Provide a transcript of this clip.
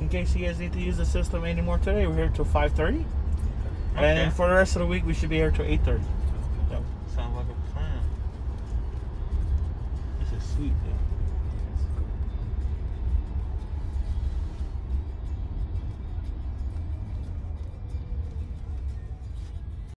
case you guys need to use the system anymore today. We're here till 5:30. Okay. And for the rest of the week, we should be here till 8:30. Yep. Sounds like a plan. This is sweet, dude.